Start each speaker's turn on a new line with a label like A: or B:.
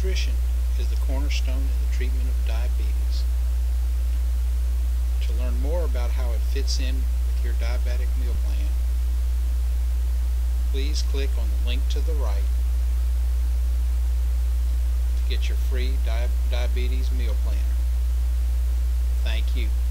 A: Nutrition is the cornerstone in the treatment of diabetes. To learn more about how it fits in with your diabetic meal plan, please click on the link to the right to get your free diabetes meal planner. Thank you.